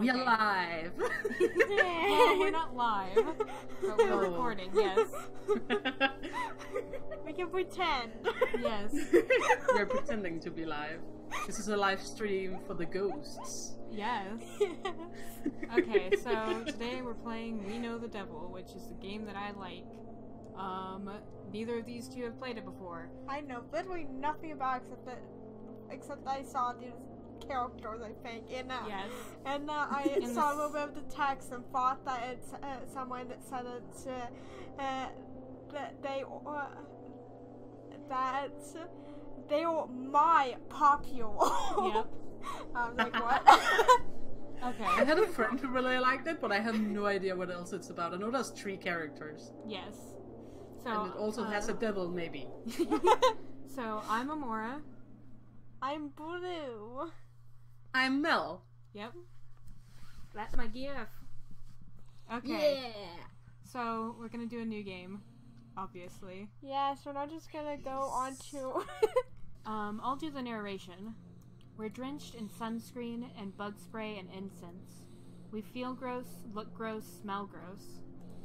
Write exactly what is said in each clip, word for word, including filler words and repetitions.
We are live! Well, we're not live, but we're Oh. recording, yes. We can pretend. Yes. We're pretending to be live. This is a live stream for the ghosts. Yes. Okay, so today we're playing We Know the Devil, which is a game that I like. Um, neither of these two have played it before. I know literally nothing about it except that, except I saw these characters, I think, and uh, Yes. and uh, I In saw a this- little bit of the text and thought that it's uh, someone that said it's uh, uh, that they uh, that they were my popular. Yep. I was like, what? I Okay. had a friend who really liked it, but I have no idea what else it's about. I know there's three characters. Yes. So, And it also uh, has a devil, maybe. So, I'm Amora. I'm blue. I'm Mel. Yep. That's my gift. Okay. So, we're gonna do a new game, obviously. Yeah, so we're just gonna go on to. Um, I'll do the narration. We're drenched in sunscreen and bug spray and incense. We feel gross, look gross, smell gross.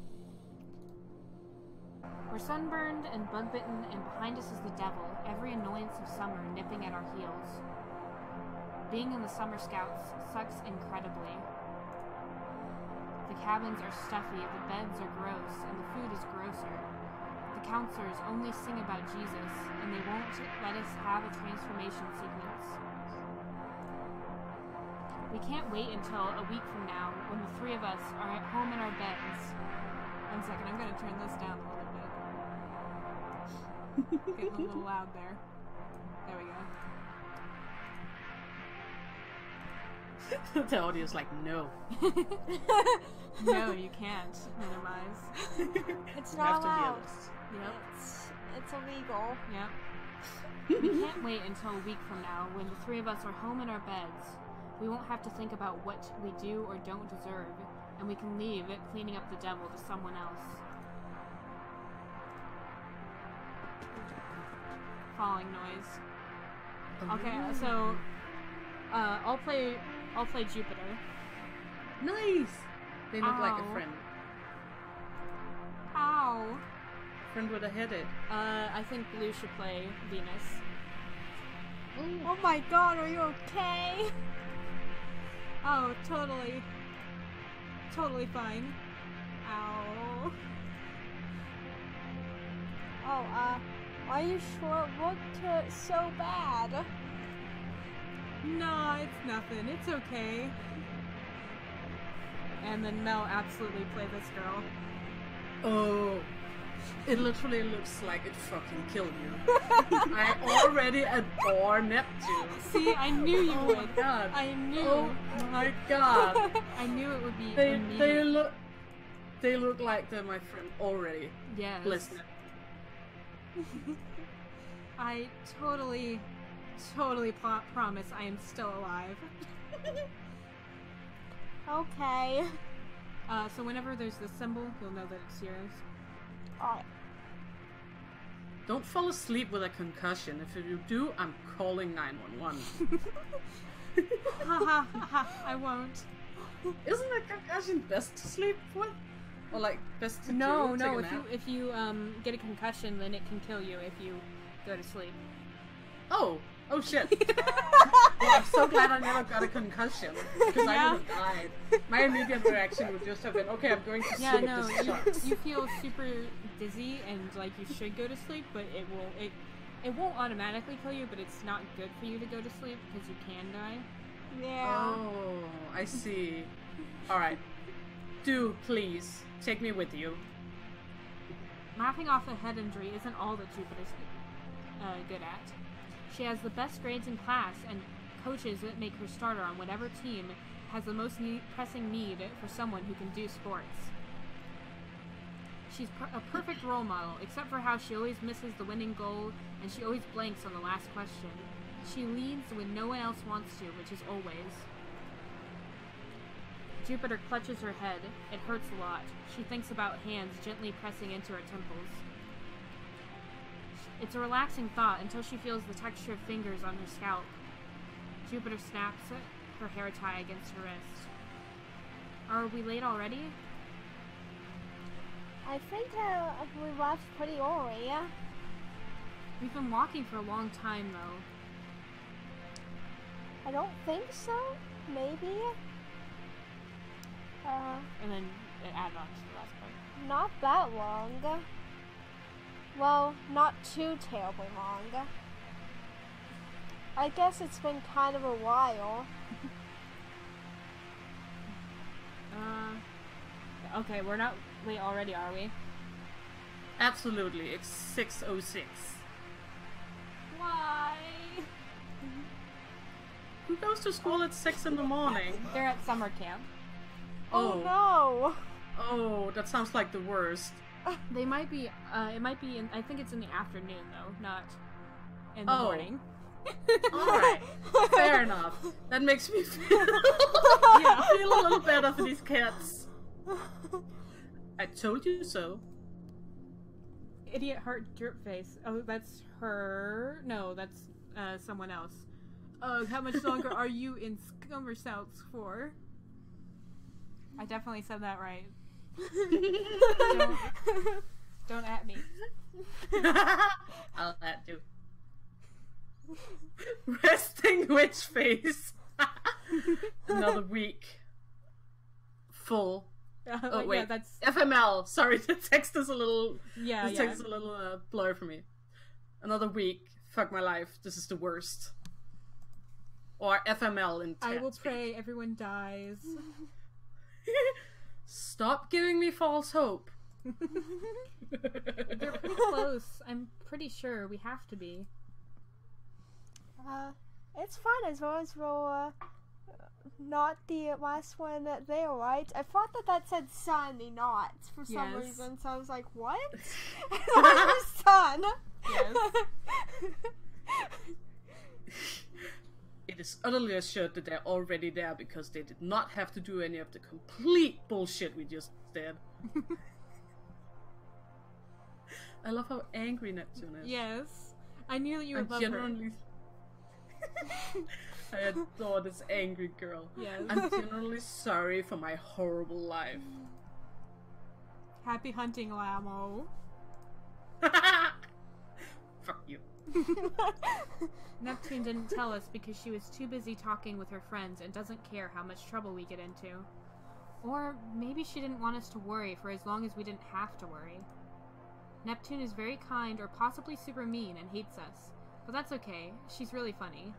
We're sunburned and bug bitten, and behind us is the devil, every annoyance of summer nipping at our heels. Being in the Summer Scouts sucks incredibly. The cabins are stuffy, the beds are gross, and the food is grosser. The counselors only sing about Jesus, and they won't let us have a transformation sequence. We can't wait until a week from now, when the three of us are at home in our beds. One second, I'm gonna turn this down a little bit. Getting a little loud there. There we go. The audio's like, no. No, you can't minimize. It's You not have to hear allowed. this. Yep. It's, it's illegal. Yep. We can't wait until a week from now when the three of us are home in our beds. We won't have to think about what we do or don't deserve, and we can leave it cleaning up the devil to someone else. Falling noise. Okay, so uh, I'll play. I'll play Jupiter. Nice! They look like a Ow. friend. Ow. Friend with a headache. Uh, I think Blue should play Venus. Oh my god, are you okay? Oh, totally. Totally fine. Ow. Oh, uh, are you sure it looked uh, so bad? No, it's nothing. It's okay. And then Mel absolutely play this girl. Oh. It literally looks like it fucking killed you. I already adore Neptune. See, I knew you Oh would. my god. I knew. Oh my god. I knew it would be They immediate. they look they look like they're my friend already. Yes. Listen. I totally, totally pro- promise I am still alive. Okay. Uh, so whenever there's this symbol, you'll know that it's yours. Alright. Don't fall asleep with a concussion. If you do, I'm calling nine one one. Ha ha ha ha, I won't. Isn't a concussion best to sleep with? Or like best to No, do? no, Take a if you nap? if you um get a concussion, then it can kill you if you go to sleep. Oh, oh shit. Well, I'm so glad I never got a concussion because I Yeah. would have died. My immediate reaction would just have been, okay, I'm going to Yeah, sleep. no, This you, sucks. you feel super dizzy and like you should go to sleep, but it will it it won't automatically kill you, but it's not good for you to go to sleep because you can die. Yeah. Oh, I see. Alright. Do, please, take me with you. Laughing off a head injury isn't all that Jupiter's uh, good at. She has the best grades in class, and coaches that make her starter on whatever team has the most need, pressing need for someone who can do sports. She's per- a perfect role model, except for how she always misses the winning goal, and she always blanks on the last question. She leads when no one else wants to, which is always. Jupiter clutches her head. It hurts a lot. She thinks about hands gently pressing into her temples. It's a relaxing thought until she feels the texture of fingers on her scalp. Jupiter snaps her hair tie against her wrist. Are we late already? I think uh, we left pretty early. Yeah? We've been walking for a long time, though. I don't think so. Maybe. Uh, And then it added on to the last part. not that long. Well, not too terribly long. I guess it's been kind of a while. Uh, okay, we're not late already, are we? Absolutely, it's six oh six. Why? Who goes to school at six in the morning? They're at summer camp. Oh, no! Oh, that sounds like the worst. They might be, uh, it might be in, I think it's in the afternoon, though, not in the Oh. morning. Alright, fair enough. That makes me feel, Yeah. feel a little better for these cats. I told you so. Idiot heart drip face. Oh, that's her. No, that's uh, someone else. Uh, how much longer are you in Scummersouts for? I definitely said that right. don't, don't at me. I'll that do. Resting witch face. Another week. Full. Uh, Oh wait, yeah, that's F M L. Sorry, the text is a little. yeah, the yeah. text is a little uh, blur for me. Another week. Fuck my life. This is the worst. Or F M L in I will text. pray everyone dies. Stop giving me false hope. They're pretty close. I'm pretty sure we have to be. Uh, it's fine as long as we're uh, not the last one there, right? I thought that that said sunny, not for some Yes. reason, so I was like, what? I thought it was sun. Yes. It is utterly assured that they're already there because they did not have to do any of the complete bullshit we just did. I love how angry Neptune is. Yes. I knew that you I would love genuinely. I adore this angry girl. her. Yes. I'm genuinely sorry for my horrible life. Happy hunting, Lamo. Fuck you. Neptune didn't tell us because she was too busy talking with her friends and doesn't care how much trouble we get into. Or maybe she didn't want us to worry for as long as we didn't have to worry. Neptune is very kind or possibly super mean and hates us. But that's okay. She's really funny.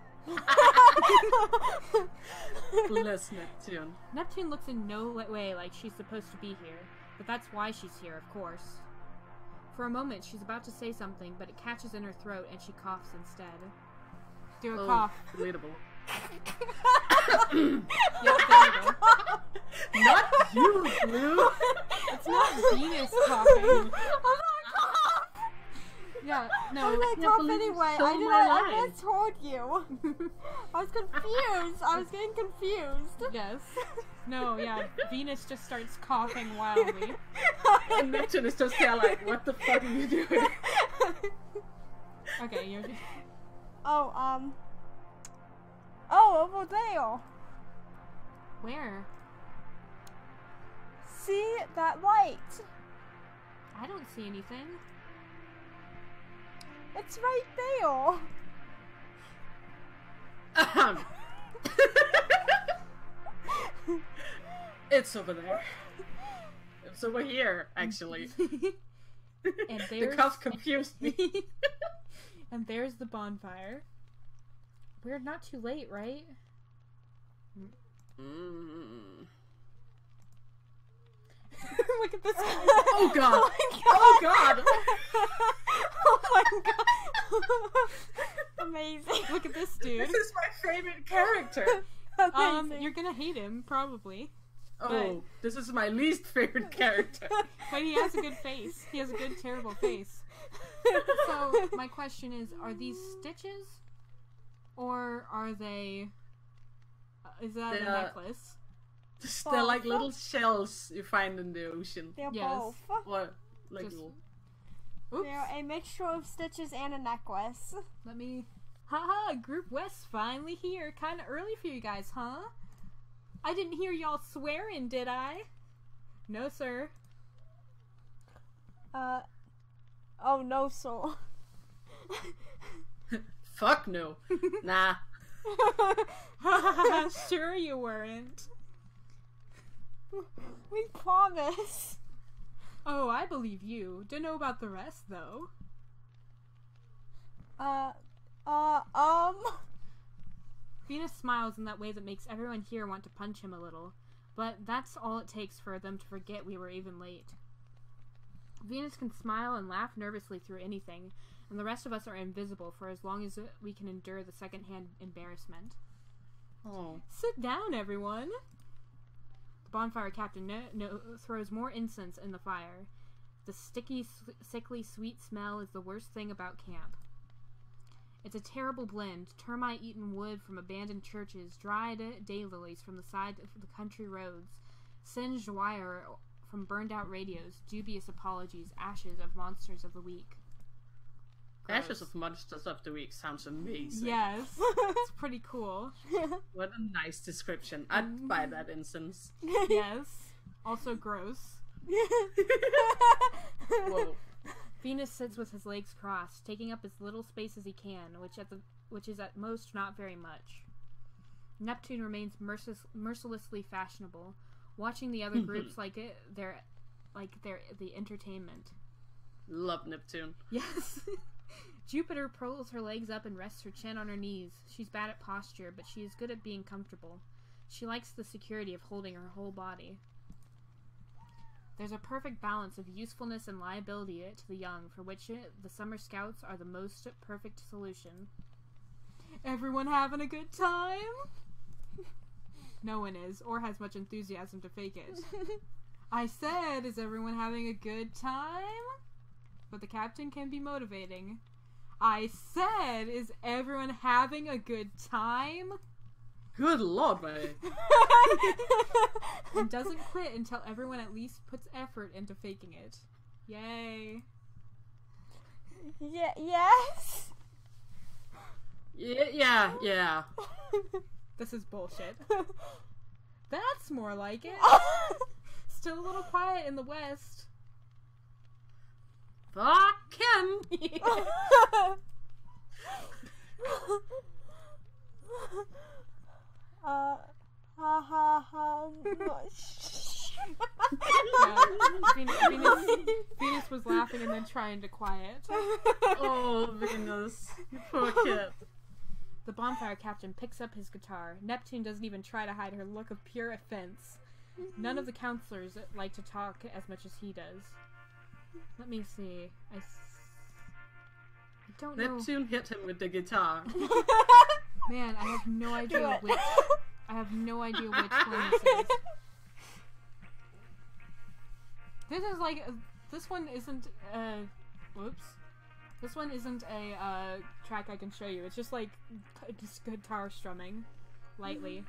Bless Neptune. Neptune looks in no li- way like she's supposed to be here, but that's why she's here, of course. For a moment, she's about to say something, but it catches in her throat and she coughs instead. Do a Oh, cough. relatable. Yep, there you go. Not you, Blue! It's not Venus coughing. I'm gonna cough! Yeah, no. I'm gonna can't cough believe you anyway. stole I did my not, I line. just told you. I was confused. I was getting confused. Yes. No, yeah. Venus just starts coughing wildly. And Neptune is just there like, what the fuck are you doing? Okay, you're. Oh, um. Oh, over there. Where? See that light? I don't see anything. It's right there. Ahem. It's over there. It's over here, actually. And The there's cough confused me. and there's the bonfire. We're not too late, right? Mm. Look at this guy. Oh god! Oh Oh god! Oh my god. Amazing. Look at this dude. This is my favorite character. Um, Amazing. you're gonna hate him, probably. Oh, this is my least favorite character. But he has a good face. He has a good, terrible face. So, my question is, are these stitches? Or are they... Uh, is that They a are- necklace? They're like little shells you find in the ocean. They're Yes. both. Or like Just- little. Oops. They're a mixture of stitches and a necklace. Let me... Haha, Group West finally here. Kinda early for you guys, huh? I didn't hear y'all swearing, did I? No, sir. Uh, oh no, sir. Fuck no. Nah. Sure you weren't. We promise. Oh, I believe you. Don't know about the rest, though. Uh, uh, um... Venus smiles in that way that makes everyone here want to punch him a little, but that's all it takes for them to forget we were even late. Venus can smile and laugh nervously through anything, and the rest of us are invisible for as long as we can endure the secondhand embarrassment. Oh. Sit down, everyone! The bonfire captain no- no- throws more incense in the fire. The sticky, sickly, sweet smell is the worst thing about camp. It's a terrible blend. Termite-eaten wood from abandoned churches, dried daylilies from the side of the country roads, singed wire from burned-out radios, dubious apologies, ashes of monsters of the week. Gross. Ashes of Monsters of the Week sounds amazing. Yes, it's pretty cool. What a nice description. I'd buy that instance. Yes. Also gross. Whoa. Venus sits with his legs crossed, taking up as little space as he can, which at the which is at most not very much. Neptune remains mercil- mercilessly fashionable, watching the other groups like it their like their the entertainment. Love Neptune. Yes. Jupiter pulls her legs up and rests her chin on her knees. She's bad at posture, but she is good at being comfortable. She likes the security of holding her whole body. There's a perfect balance of usefulness and liability to the young, for which the summer scouts are the most perfect solution. Everyone having a good time? No one is, or has much enthusiasm to fake it. I said, is everyone having a good time? But the captain can be motivating. I said, is everyone having a good time? Good lord, May. And doesn't quit until everyone at least puts effort into faking it. Yay. Yeah, yes. Yeah, yeah, yeah. This is bullshit. That's more like it. Still a little quiet in the west. Fuck him. uh, ha ha ha. Yeah, Venus, Venus, Venus was laughing and then trying to quiet. Oh, Venus. You poor kid. The bonfire captain picks up his guitar. Neptune doesn't even try to hide her look of pure offense. None of the counselors like to talk as much as he does. Let me see. I, s- I don't know. Neptune hit him with the guitar. Man, I have no Do idea it. which. I have no idea which one this is. This is like uh, this one isn't. Uh, whoops. This one isn't a uh, track I can show you. It's just like c- just guitar strumming, lightly.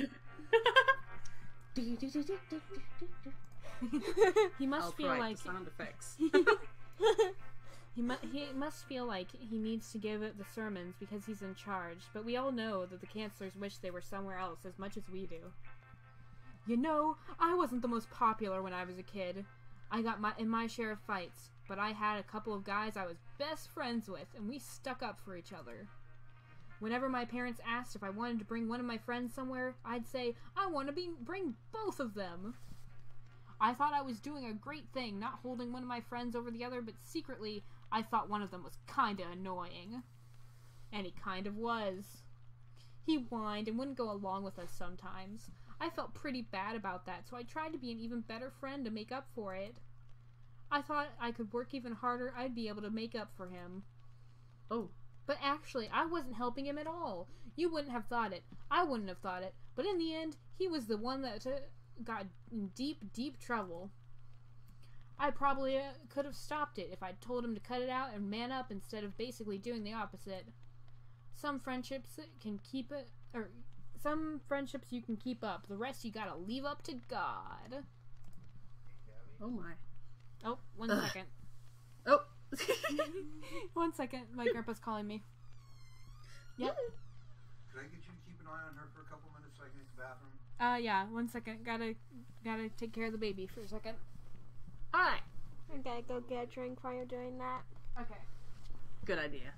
He must I'll feel write like the sound effects. he, mu- he must feel like he needs to give it the sermons because he's in charge. But we all know that the counselors wish they were somewhere else as much as we do. You know, I wasn't the most popular when I was a kid. I got my in my share of fights, but I had a couple of guys I was best friends with, and we stuck up for each other. Whenever my parents asked if I wanted to bring one of my friends somewhere, I'd say, I want to be bring both of them. I thought I was doing a great thing, not holding one of my friends over the other, but secretly, I thought one of them was kinda annoying. And he kind of was. He whined and wouldn't go along with us sometimes. I felt pretty bad about that, so I tried to be an even better friend to make up for it. I thought I could work even harder, I'd be able to make up for him. Oh. But actually, I wasn't helping him at all. You wouldn't have thought it. I wouldn't have thought it. But in the end, he was the one that uh, got in deep, deep trouble. I probably uh, could have stopped it if I'd told him to cut it out and man up instead of basically doing the opposite. Some friendships can keep it, or some friendships you can keep up. The rest you gotta leave up to God. Oh my. Oh, one Ugh. second. Oh. One second. My grandpa's calling me. Yep. Could I get you to keep an eye on her for a couple minutes so I can hit the bathroom? Uh, yeah, one second. Gotta, gotta take care of the baby for a second. Alright. I gotta go get a drink while you're doing that. Okay. Good idea.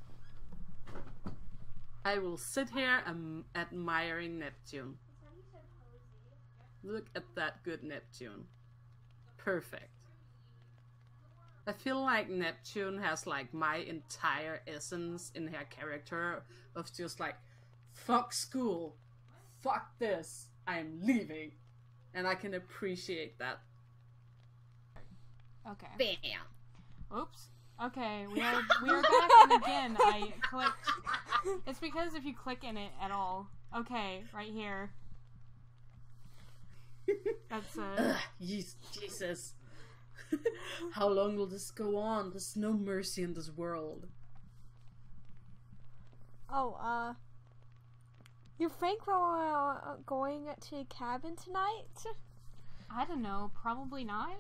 I will sit here um, admiring Neptune. Look at that good Neptune. Perfect. I feel like Neptune has like my entire essence in her character of just like, fuck school, fuck this, I'm leaving. And I can appreciate that. Okay. Bam! Oops. Okay, we are we are back, and again I clicked. It's because if you click in it at all. Okay, right here. That's uh. Ugh, yes, Jesus. How long will this go on? There's no mercy in this world. Oh, uh... You think we're uh, going to a cabin tonight? I don't know. Probably not.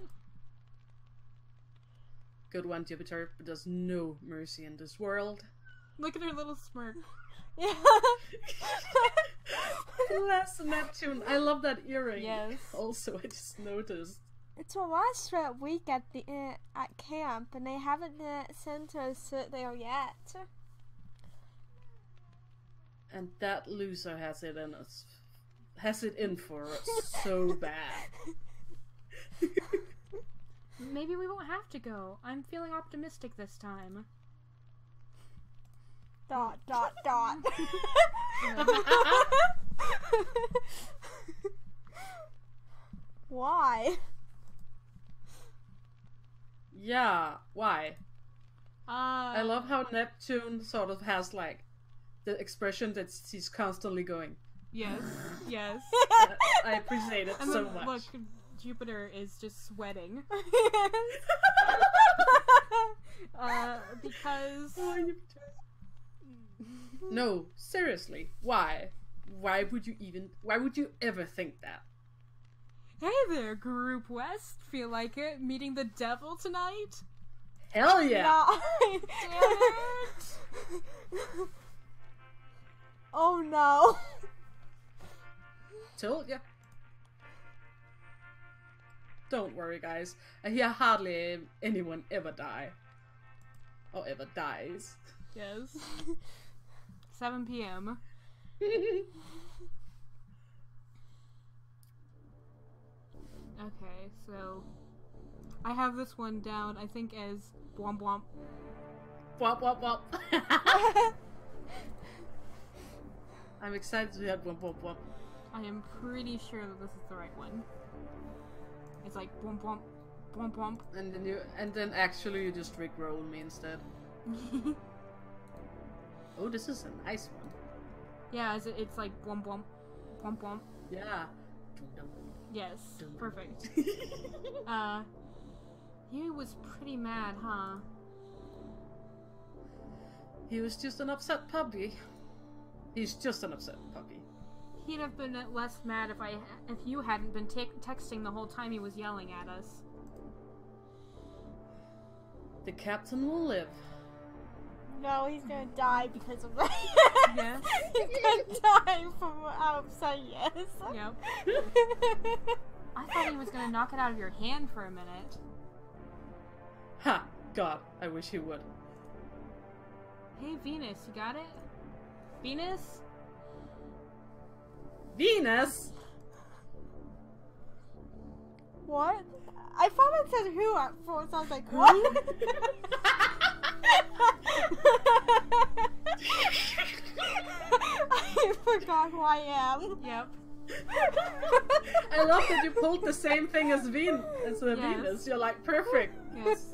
Good one, Jupiter, but there's no mercy in this world. Look at her little smirk. Yeah. Bless Neptune. I love that earring. Yes. Also, I just noticed. It's our last uh, week at the uh, at camp, and they haven't uh, sent us uh, there yet. And that loser has it in us. Has it in for us so bad. Maybe we won't have to go. I'm feeling optimistic this time. Dot dot dot. Why? Yeah, why? Uh, I love how Neptune sort of has like the expression that she's constantly going. Yes, yes. Uh, I appreciate it And so then, much. look, Jupiter is just sweating. uh, because... No, seriously, why? Why would you even, why would you ever think that? Hey there, Group West. Feel like it? Meeting the devil tonight? Hell yeah! No. Damn it! Oh no. Told ya. Don't worry, guys. I hear hardly anyone ever die. Or ever dies. Yes. seven p m Okay, so I have this one down, I think, as Blomp Blomp. Wop wop wop. I'm excited to hear wop wop wop. I am pretty sure that this is the right one. It's like Blomp Blomp, Blomp Blomp. And then you, and then actually you just rickroll me instead. Oh, this is a nice one. Yeah, it's, it's like Blomp Blomp, Blomp Blomp. Yeah. Yes, perfect. uh, he was pretty mad, huh? He was just an upset puppy. He's just an upset puppy. He'd have been less mad if I, if you hadn't been te texting the whole time he was yelling at us. The captain will live. No, he's gonna die because of that. Yes. He's gonna die from how upset he is. Yep. I thought he was gonna knock it out of your hand for a minute. Ha! God, I wish he would. Hey, Venus, you got it? Venus? Venus! What? I thought it said who at first. I was like, what? I forgot who I am. Yep. I love that you pulled the same thing as Ven as uh, Yes. Venus. You're like, perfect. Yes.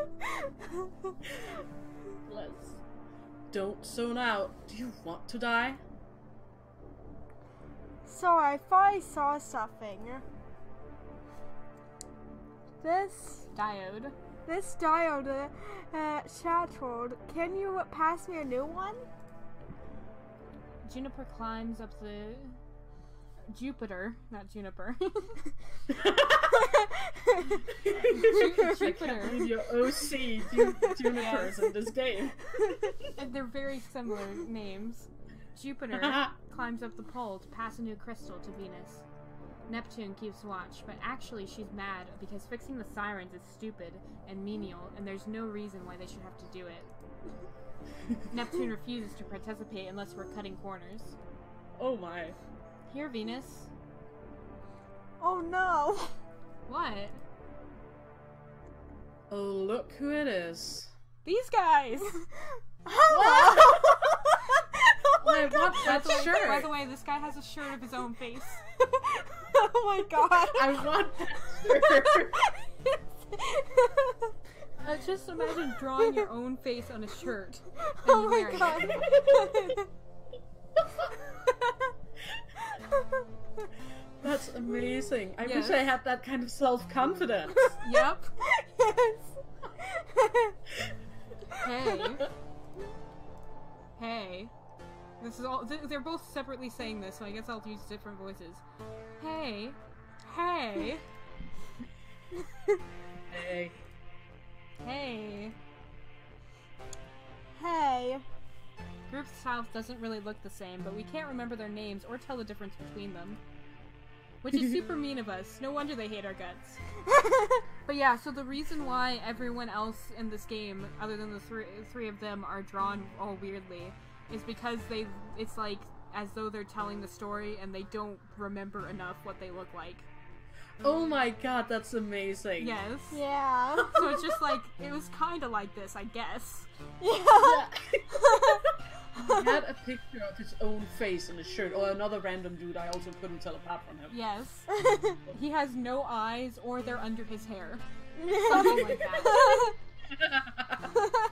Let's. Don't zone out. Do you want to die? So I thought I saw something. This Diode. this diode uh, shattered. Can you pass me a new one? Juniper climbs up the... Jupiter, not Juniper. I Jupiter. can't believe you're O C Ju- Junipers Yes. in this game. And they're very similar names. Jupiter climbs up the pole to pass a new crystal to Venus. Neptune keeps watch, but actually she's mad because fixing the sirens is stupid and menial, and there's no reason why they should have to do it. Neptune refuses to participate unless we're cutting corners. Oh my. Here, Venus. Oh no. What? Oh, look who it is. These guys! Hello. Oh my I god. want By that the, way, by shirt. the way, this guy has a shirt of his own face. Oh my god. I want that shirt. Uh, just imagine drawing your own face on a shirt. And Oh you my wearing god. it. That's amazing. I Yes. wish I had that kind of self-confidence. Yep. Yes. Hey. Hey. This is all. th- They're both separately saying this, so I guess I'll use different voices. Hey. Hey. Hey. Hey. Hey. Group South doesn't really look the same, but we can't remember their names or tell the difference between them. Which is super mean of us. No wonder they hate our guts. But yeah, so the reason why everyone else in this game, other than the three three of them, are drawn all weirdly, is because they it's like as though they're telling the story and they don't remember enough what they look like. Oh my god, that's amazing. Yes. Yeah. So it's just like it was kind of like this, I guess. Yeah. He had a picture of his own face in a shirt, or another random dude I also couldn't tell apart from him. Yes. He has no eyes, or they're under his hair. Something like that.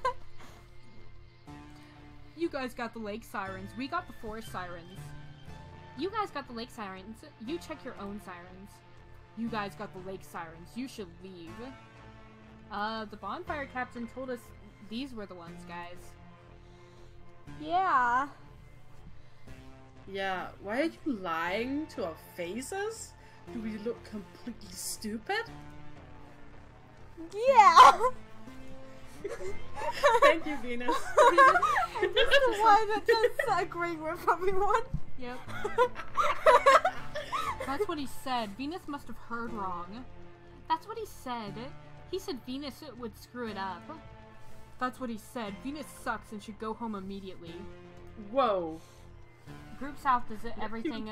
You guys got the lake sirens. We got the forest sirens. You guys got the lake sirens. You check your own sirens. You guys got the lake sirens. You should leave. Uh, the bonfire captain told us these were the ones, guys. Yeah. Yeah, why are you lying to our faces? Do we look completely stupid? Yeah. Thank you, Venus. Just the one that just agreeing with everyone. Yep. That's what he said. Venus must have heard wrong. That's what he said. He said Venus would screw it up. That's what he said. Venus sucks and should go home immediately. Whoa. Group South does it everything.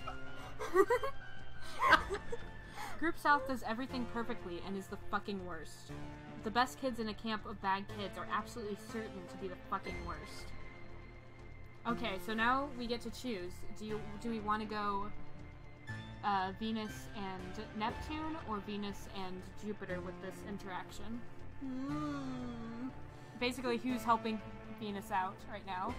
Group South does everything perfectly and is the fucking worst. The best kids in a camp of bad kids are absolutely certain to be the fucking worst. Okay, so now we get to choose. Do you do we want to go uh, Venus and Neptune or Venus and Jupiter with this interaction? Hmm. Basically, who's helping Venus out right now?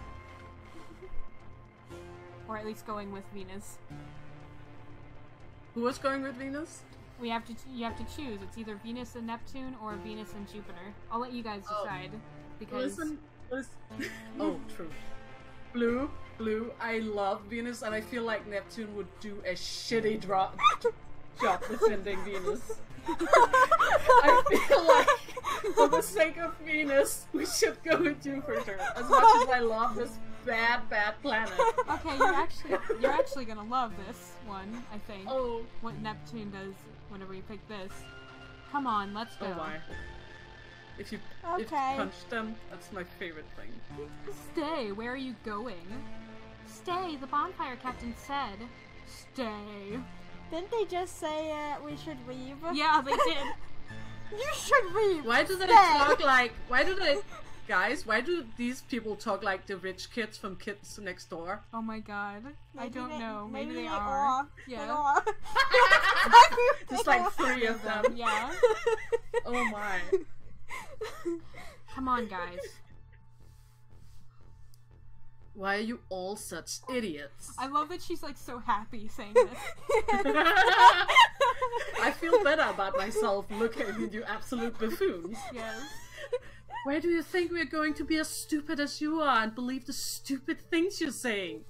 Or at least going with Venus. Who was going with Venus? We have to. You have to choose. It's either Venus and Neptune or Venus and Jupiter. I'll let you guys Oh. decide because Listen, listen. Oh, true. Blue, Blue, I love Venus, and I feel like Neptune would do a shitty dro- job defending Venus. I feel like, for the sake of Venus, we should go with Jupiter. As much as I love this bad, bad planet. okay, you're actually you're actually gonna love this one. I think. Oh, What Neptune does whenever you pick this. Come on, let's go. oh my. If you, if you Okay. punch them, that's my favorite thing. Stay. Where are you going? Stay. The bonfire captain said. Stay. Didn't they just say uh, we should leave? Yeah, they did. You should leave. Why do they Stay. talk like, why do they, guys, why do these people talk like the rich kids from Kids Next Door? Oh my god. I Maybe don't they- know. Maybe, they, they are. They Yeah. are. Just like three of them. Yeah. Oh my. Come on, guys. Why are you all such idiots? I love that she's like so happy saying this. I feel better about myself looking at you absolute buffoons. Yes. Why do you think we're going to be as stupid as you are and believe the stupid things you're saying?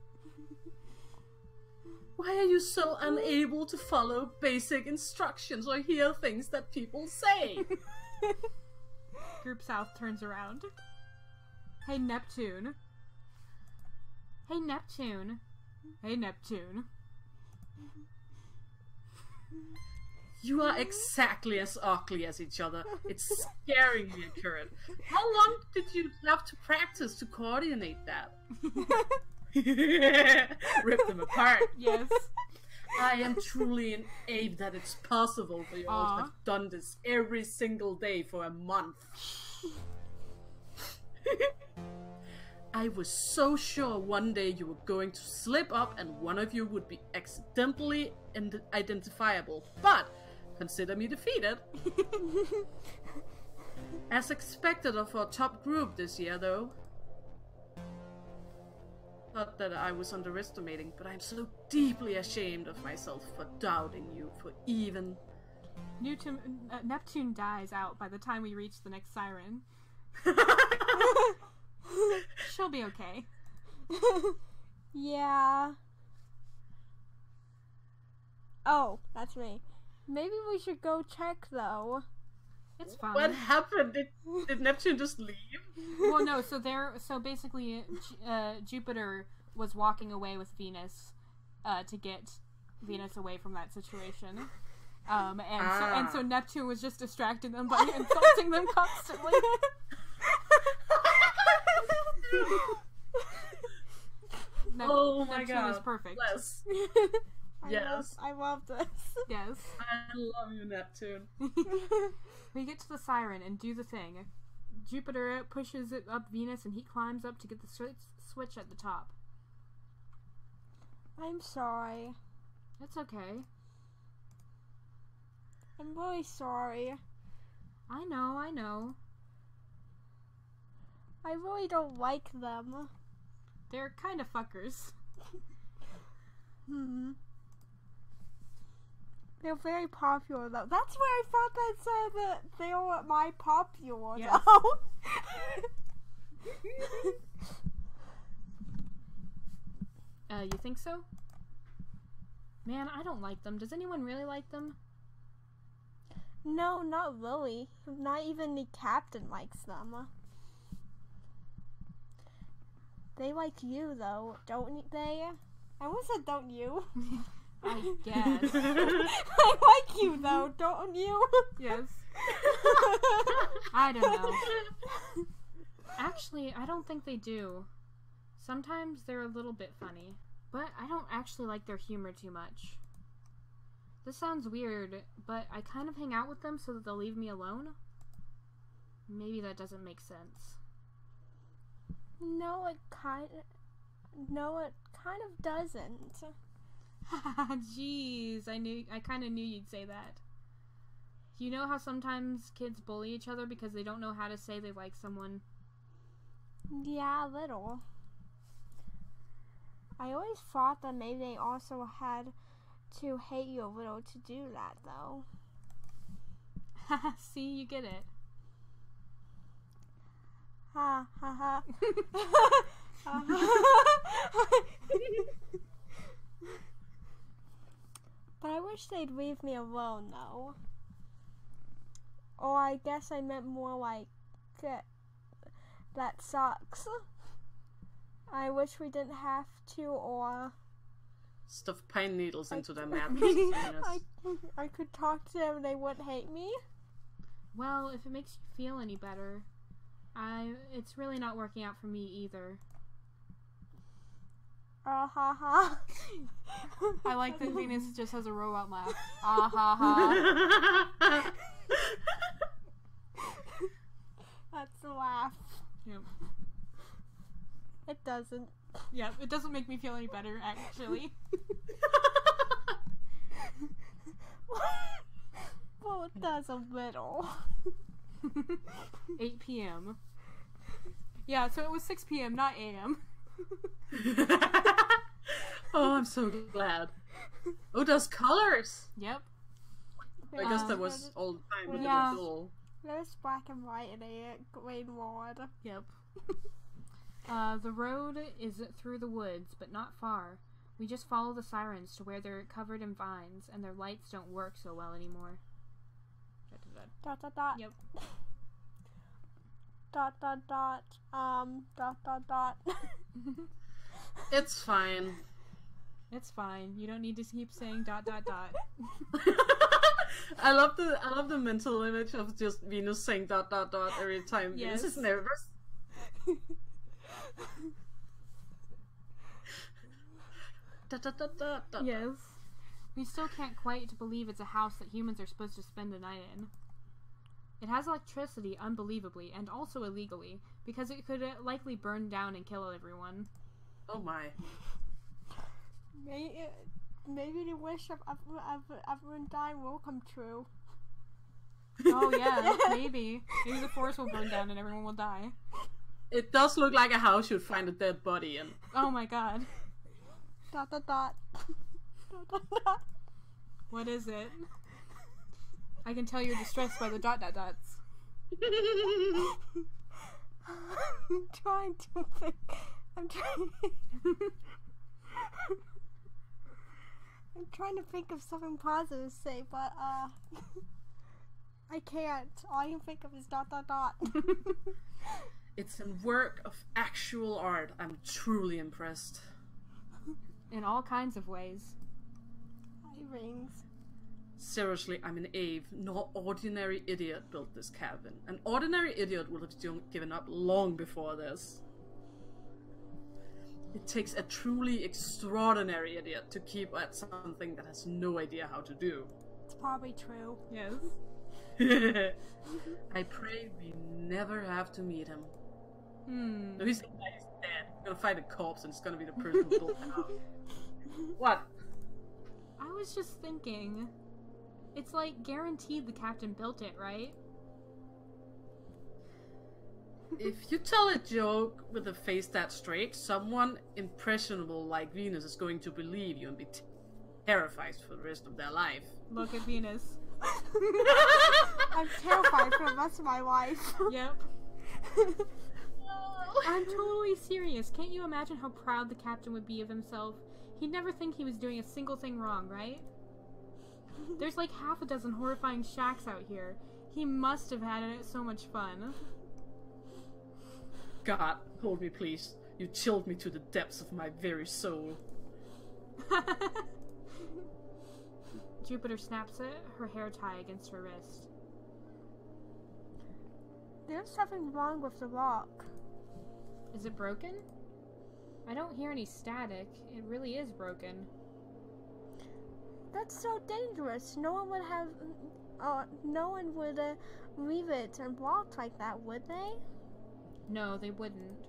Why are you so unable to follow basic instructions or hear things that people say? Group South turns around. Hey, Neptune. Hey, Neptune. Hey, Neptune. You are exactly as ugly as each other. It's scaring me, Current. How long did you have to practice to coordinate that? Rip them apart. Yes. I am truly an ape that it's possible for you all to Aw. have done this every single day for a month. I was so sure one day you were going to slip up and one of you would be accidentally ind- identifiable, but consider me defeated. As expected of our top group this year, though. Not that I was underestimating, but I'm so deeply ashamed of myself for doubting you, for even... Newton, uh, Neptune dies out by the time we reach the next siren. She'll be okay. Yeah. Oh, that's me. Maybe we should go check though. It's fine. What happened? Did, did Neptune just leave? Well, no. So there. So basically, uh, Jupiter was walking away with Venus uh, to get Venus away from that situation. Um, and Ah. so and so Neptune was just distracting them by insulting them constantly. Nep- Oh my Neptune god. is perfect. Bless. I Yes. love, I love this. Yes. I love you, Neptune. We get to the siren and do the thing. Jupiter pushes it up Venus and he climbs up to get the switch, switch at the top. I'm sorry. It's okay. I'm really sorry. I know, I know. I really don't like them. They're kind of fuckers. Hmm. They're very popular though. That's where I thought that said that they were my popular Yes. though. Uh, you think so? Man, I don't like them. Does anyone really like them? No, not really. Not even the captain likes them. They like you though, don't they? I almost said don't you. I guess. I like you though, don't you? Yes. I don't know. Actually, I don't think they do. Sometimes they're a little bit funny, but I don't actually like their humor too much. This sounds weird, but I kind of hang out with them so that they'll leave me alone. Maybe that doesn't make sense. No, it kind No, it kind of doesn't. Jeez, I knew I kind of knew you'd say that. You know how sometimes kids bully each other because they don't know how to say they like someone? Yeah, a little. I always thought that maybe they also had to hate you a little to do that, though. See, you get it. Ha ha ha. But I wish they'd leave me alone, though. Or I guess I meant more like that. That sucks. I wish we didn't have to, or Stuff pine needles into their mouths. I, I could talk to them and they wouldn't hate me. Well, if it makes you feel any better, I it's really not working out for me either. Ah ha ha. I like that Venus just has a robot laugh. Ah ha ha. That's a laugh. Yep. It doesn't. Yep, it doesn't make me feel any better, actually. Well, it does a little. eight p.m. Yeah, so it was six p.m., not a m. Oh, I'm so glad. Oh, those colors! Yep. I guess Uh, that was all the time with yeah. the duel. There's black and white in it. Green ward. Yep. Uh, the road is through the woods, but not far. We just follow the sirens to where they're covered in vines, and their lights don't work so well anymore. Dot dot dot. Yep. Dot dot dot. Um. Dot dot dot. It's fine. It's fine. You don't need to keep saying dot dot dot. I love the I love the mental image of just Venus saying dot dot dot every time Yes. Venus is nervous. Dot, dot, dot, dot, dot. Yes. We still can't quite believe it's a house that humans are supposed to spend the night in. It has electricity unbelievably, and also illegally, because it could uh, likely burn down and kill everyone. Oh my. Maybe, maybe the wish of ev- ev- everyone dying will come true. Oh yeah, maybe. Maybe the forest will burn down and everyone will die. It does look like a house you'd find a dead body in. Oh my god. Dot dot dot. Dot dot dot. What is it? I can tell you're distressed by the dot dot dots. I'm trying to think. I'm trying. I'm trying to think of something positive to say, but uh, I can't. All I can think of is dot dot dot. It's a work of actual art. I'm truly impressed. In all kinds of ways. Eye rings. Seriously, I'm an Ave. No ordinary idiot built this cabin. An ordinary idiot would have still given up long before this. It takes a truly extraordinary idiot to keep at something that has no idea how to do. It's probably true. Yes. I pray we never have to meet him. Hmm. No, he's, he's dead. We're gonna find a corpse and it's gonna be the person who built the house. What? I was just thinking. It's like guaranteed the captain built it, right? If you tell a joke with a face that straight, someone impressionable like Venus is going to believe you and be t- terrified for the rest of their life. Look at Venus. I'm terrified for the rest of my life. Yep. I'm totally serious. Can't you imagine how proud the captain would be of himself? He'd never think he was doing a single thing wrong, right? There's like half a dozen horrifying shacks out here. He must have had it so much fun. God, hold me please. You chilled me to the depths of my very soul. Jupiter snaps it, her hair tie against her wrist. There's something wrong with the rock. Is it broken? I don't hear any static. It really is broken. That's so dangerous. No one would have, uh, no one would uh, leave it unblocked like that, would they? No, they wouldn't.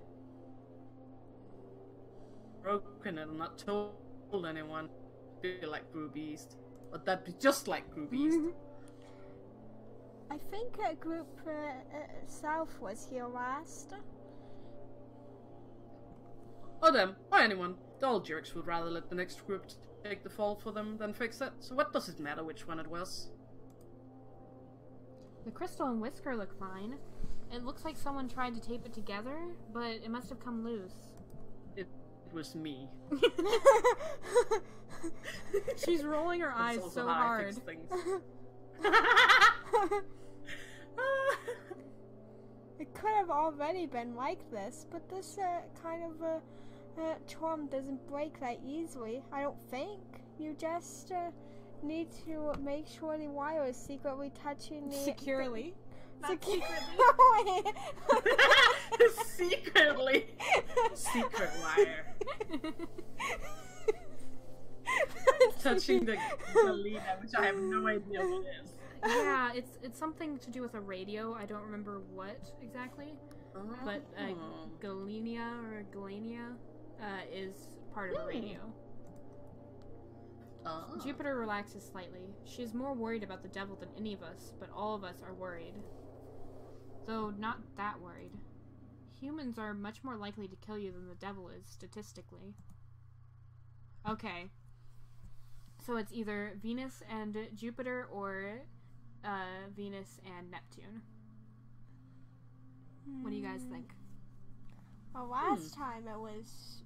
Broken and not told anyone. Be like Brew Beast. But that'd be just like Brew Beast. I think uh, Group uh, uh, South was here last. Or them, or anyone. The old jerks would rather let the next group take the fall for them than fix it. So what does it matter which one it was? The crystal and whisker look fine. It looks like someone tried to tape it together, but it must have come loose. It, it was me. She's rolling her That's eyes also so how I hard. fix things. It could have already been like this, but this uh, kind of uh, uh, charm doesn't break that easily, I don't think. You just uh, need to make sure the wire is secretly touching the... Securely. Not Secu- Secretly. Secret wire. Touching the, the lead, which I have no idea what it is. Yeah, it's it's something to do with a radio. I don't remember what exactly. But uh, Oh. Galenia or Galenia uh, is part of a radio. Oh. Jupiter relaxes slightly. She's more worried about the devil than any of us, but all of us are worried. Though not that worried. Humans are much more likely to kill you than the devil is, statistically. Okay. So it's either Venus and Jupiter or uh, Venus and Neptune. What do you guys think? Well, last hmm. time it was...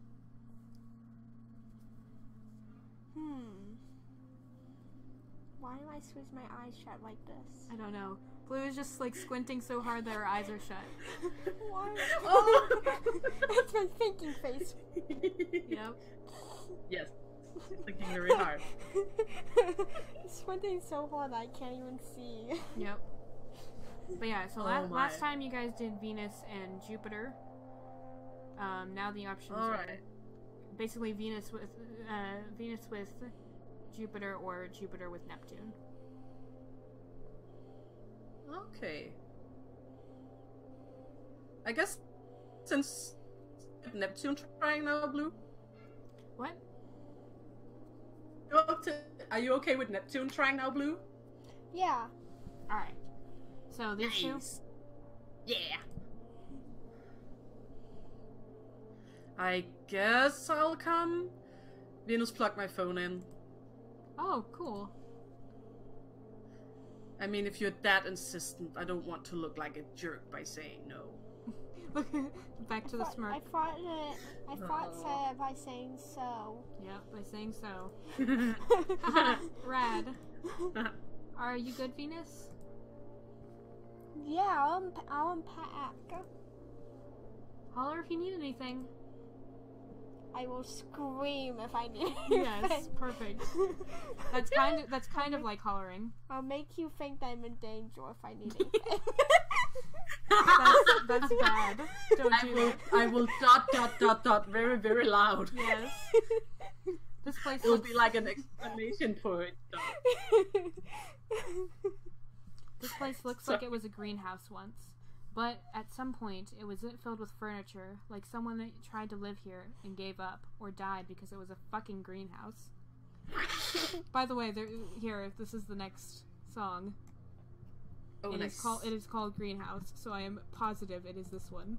Hmm. Why am I squeezing my eyes shut like this? I don't know. Blue is just like squinting so hard that her eyes are shut. Why? Oh! It's my thinking face. Yep. Yes. Thinking very hard. Squinting so hard I can't even see. Yep. But yeah, so Oh la- my. last time you guys did Venus and Jupiter. Um, now the options All are right. basically Venus with uh, Venus with Jupiter or Jupiter with Neptune. Okay. I guess since Neptune trying now, Blue. What? You up to- Are you okay with Neptune trying now, Blue? Yeah. All right. So these two. Yeah. I guess I'll come. Venus, plug my phone in. Oh, cool. I mean, if you're that insistent, I don't want to look like a jerk by saying no. Look, back to I the thought, smirk. I thought it. I thought Oh. said it by saying so. Yeah, by saying so. Rad. Are you good, Venus? Yeah, I'll, unp- I'll unpack. Holler if you need anything. I will scream if I need Yes, anything. perfect. That's kind of that's kind of like hollering. I'll make you think that I'm in danger if I need anything. That's, that's bad. Don't I do will, that. I will dot dot dot dot very very loud. Yes. This place It'll looks, be like an exclamation point. this place looks like it was a greenhouse once. But at some point, it was filled with furniture, like someone that tried to live here and gave up or died because it was a fucking greenhouse. By the way, there, here, this is the next song. Oh, it nice. is called it is called Greenhouse, so I am positive it is this one.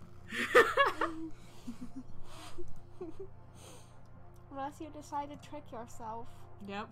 Unless you decide to trick yourself. Yep.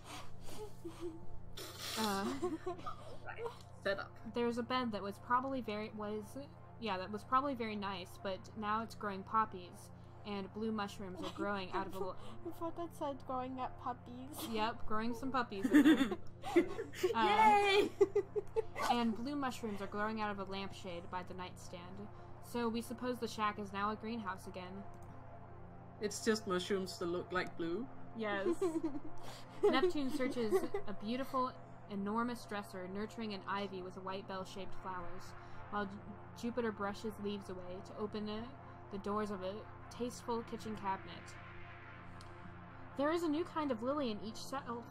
Uh, Set up. there's a bed that was probably very was yeah that was probably very nice, but now it's growing poppies and blue mushrooms are growing out of a l- I thought that said growing up puppies. yep growing some puppies in there. Uh, Yay! And blue mushrooms are growing out of a lampshade by the nightstand. So we suppose the shack is now a greenhouse again. It's just mushrooms that look like blue. Yes. Neptune searches a beautiful, enormous dresser nurturing an ivy with white bell-shaped flowers, while J- Jupiter brushes leaves away to open uh, the doors of a tasteful kitchen cabinet. There is a new kind of lily in each shelf.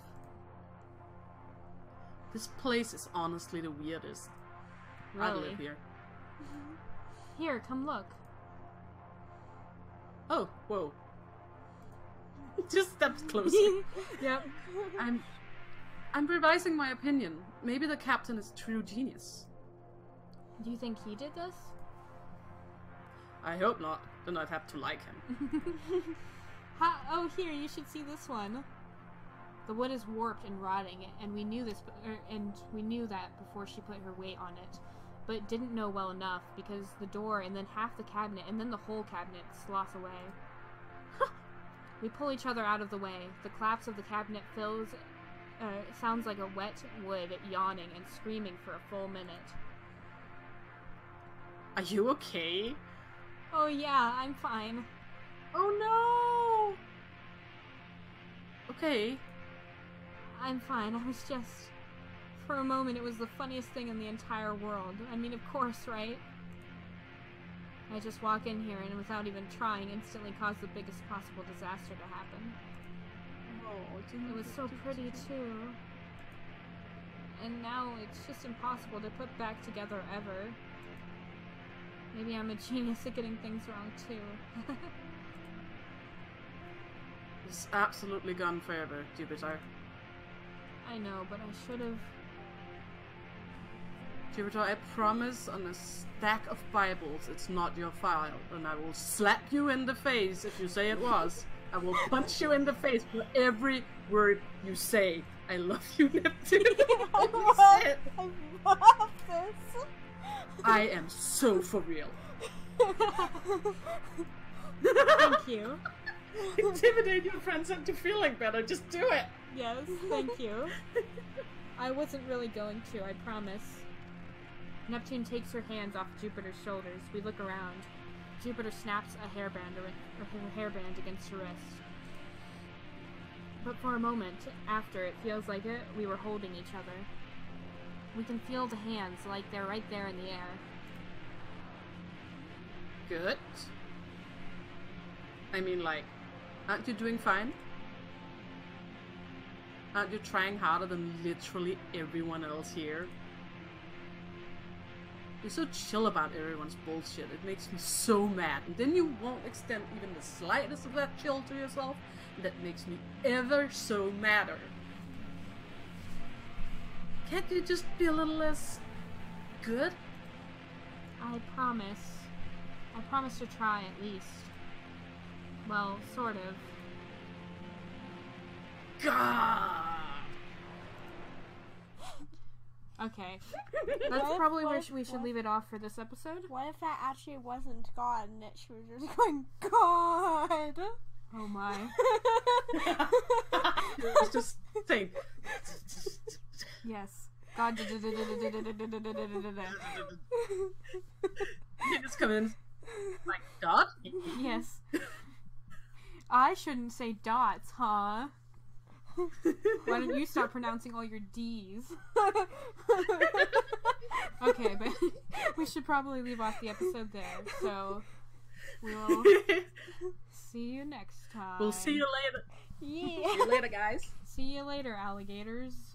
This place is honestly the weirdest. I Really? live here. Here, come look. Oh, whoa. Just steps closer. Yep. I'm I'm revising my opinion. Maybe the captain is true genius. Do you think he did this? I hope not. Then I'd have to like him. Ha- oh, here, you should see this one. The wood is warped and rotting, and we knew this, er, and we knew that before she put her weight on it, but didn't know well enough because the door and then half the cabinet and then the whole cabinet sloth away. We pull each other out of the way. The collapse of the cabinet fills, uh, sounds like a wet wood yawning and screaming for a full minute. Are you okay? Oh yeah, I'm fine. Oh no! Okay. I'm fine. I was just... For a moment, it was the funniest thing in the entire world. I mean, of course, right? I just walk in here and without even trying, instantly cause the biggest possible disaster to happen. Oh, It was so pretty, too. And now it's just impossible to put back together ever. Maybe I'm a genius at getting things wrong, too. It's absolutely gone forever, Jupiter. I know, but I should have... Jupiter, I promise on a stack of Bibles it's not your file, and I will slap you in the face if you say it was. I will punch you in the face for every word you say. I love you, Neptune. I Holy love, shit. I love this. I am so for real. Thank you. Intimidate your friends into feeling better. Just do it. Yes, thank you. I wasn't really going to, I promise. Neptune takes her hands off Jupiter's shoulders. We look around. Jupiter snaps a hairband or, or her hairband against her wrist. But for a moment, after it feels like it, we were holding each other. We can feel the hands like they're right there in the air. Good. I mean, like, aren't you doing fine? Aren't you trying harder than literally everyone else here? You're so chill about everyone's bullshit. It makes me so mad. And then you won't extend even the slightest of that chill to yourself. And that makes me ever so madder. Can't you just be a little less good? I promise. I promise to try at least. Well, sort of. God. Okay. That's What probably if- where what sh- we if- should what leave it off for this episode. What if that actually wasn't God and that she was just going, God? Oh my. It's just think. Yes. God. You just come in. Like, God? Yes. I shouldn't say dots, huh? Why don't you stop pronouncing all your D's? Okay, but we should probably leave off the episode there. So we'll see you next time. We'll see you later. Yeah. See you later, guys. See you later, alligators.